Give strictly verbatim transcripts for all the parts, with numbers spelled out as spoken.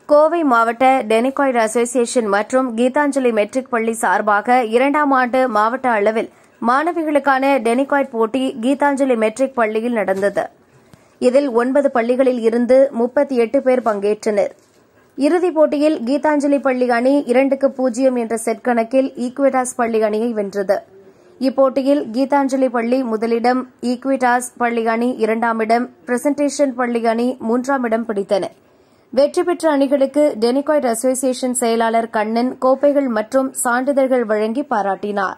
கோவை மாவட்ட டெனிகாய்டு அசோசியேஷன் மற்றும் கீதாஞ்சலி மெட்ரிக் பள்ளி சார்பாக இரண்டாம் ஆண்டு மாவட்ட அளவில் மாணவிகளுக்கான டெனிகாய்டு போட்டி கீதாஞ்சலி மெட்ரிக் பள்ளியில் நடந்தது. இதில் ஒன்பது பள்ளிகளில் இருந்து முப்பத்தி எட்டு பேர் பங்கேற்றனர். இறுதிப் போட்டியில் கீதாஞ்சலி பள்ளி அணி இரண்டுக்கு பூஜ்ஜியம் என்ற செட் கணக்கில் ஈக்விட்டாஸ் பள்ளி அணியை வென்றது. இப்போட்டியில் கீதாஞ்சலி பள்ளி முதலிடம், ஈக்விட்டாஸ் பள்ளி அணி இரண்டாம் இடம், பிரசன்டேஷன் பள்ளி அணி மூன்றாம் இடம் பிடித்தன. வெற்றி பெற்ற அணிகளுக்கு டெனிகாய்டு அசோசியேஷன் செயலாளர் கண்ணன் கோப்பைகள் மற்றும் சான்றிதழ்கள் வழங்கி பாராட்டினார்.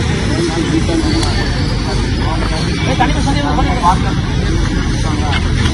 Tadi pesannya apa?